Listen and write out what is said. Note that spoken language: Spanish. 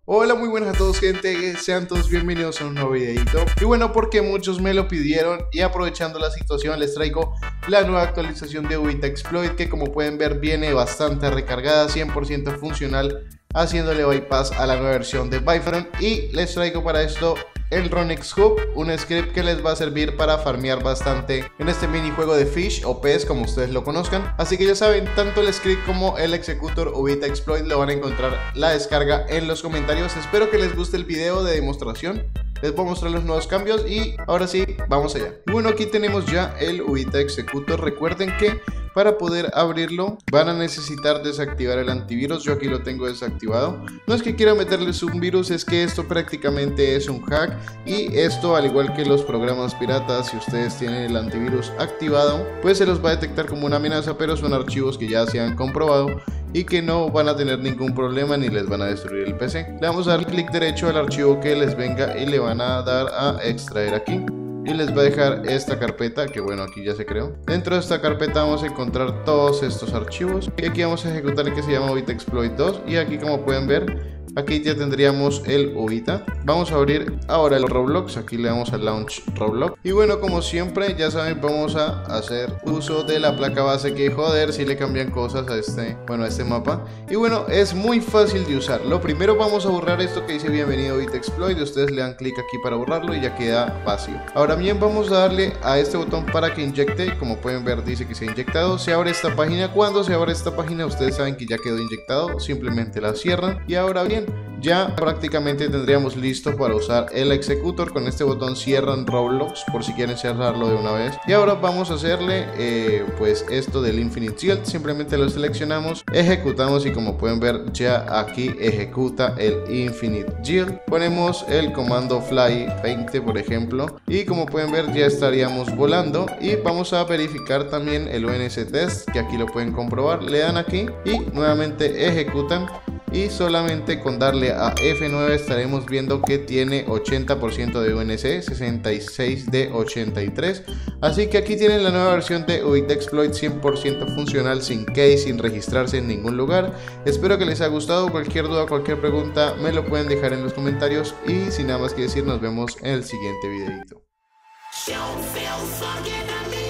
Hola, muy buenas a todos, gente, sean todos bienvenidos a un nuevo videito. Y bueno, porque muchos me lo pidieron y aprovechando la situación les traigo la nueva actualización de Ubita Exploit, que como pueden ver viene bastante recargada, 100% funcional, haciéndole bypass a la nueva versión de Byfront. Y les traigo para esto el Runix Hub, un script que les va a servir para farmear bastante en este minijuego de Fish o pez, como ustedes lo conozcan. Así que ya saben, tanto el script como el executor Ubita Exploit lo van a encontrar la descarga en los comentarios. Espero que les guste el video de demostración. Les voy a mostrar los nuevos cambios y ahora sí, vamos allá. Y bueno, aquí tenemos ya el Ubita Executor. Recuerden que para poder abrirlo van a necesitar desactivar el antivirus. Yo aquí lo tengo desactivado. No es que quiera meterles un virus, es que esto prácticamente es un hack. Y esto, al igual que los programas piratas, si ustedes tienen el antivirus activado, pues se los va a detectar como una amenaza, pero son archivos que ya se han comprobado y que no van a tener ningún problema ni les van a destruir el PC. Le vamos a dar clic derecho al archivo que les venga y le van a dar a extraer aquí. Y les va a dejar esta carpeta, que bueno, aquí ya se creó. Dentro de esta carpeta vamos a encontrar todos estos archivos. Y aquí vamos a ejecutar el que se llama Ubita Exploit 2. Y aquí, como pueden ver, aquí ya tendríamos el Ubita. Vamos a abrir ahora el Roblox. Aquí le damos a Launch Roblox. Y bueno, como siempre, ya saben, vamos a hacer uso de la placa base, que joder si le cambian cosas a este mapa. Y bueno, es muy fácil de usar. Lo primero, vamos a borrar esto que dice bienvenido a Ubita Exploit. Ustedes le dan clic aquí para borrarlo y ya queda vacío. Ahora bien, vamos a darle a este botón para que inyecte. Como pueden ver, dice que se ha inyectado. Se abre esta página. Cuando se abre esta página, ustedes saben que ya quedó inyectado. Simplemente la cierran. Y ahora bien, ya prácticamente tendríamos listo para usar el executor. Con este botón cierran Roblox por si quieren cerrarlo de una vez. Y ahora vamos a hacerle pues esto del Infinite Yield. Simplemente lo seleccionamos, ejecutamos y como pueden ver ya aquí ejecuta el Infinite Yield. Ponemos el comando fly 20 por ejemplo y como pueden ver ya estaríamos volando. Y vamos a verificar también el ONS test, que aquí lo pueden comprobar. Le dan aquí y nuevamente ejecutan. Y solamente con darle a F9 estaremos viendo que tiene 80% de UNC, 66 de 83. Así que aquí tienen la nueva versión de Ubita Exploit 100% funcional, sin key, sin registrarse en ningún lugar. Espero que les haya gustado. Cualquier duda, cualquier pregunta me lo pueden dejar en los comentarios. Y sin nada más que decir, nos vemos en el siguiente videito.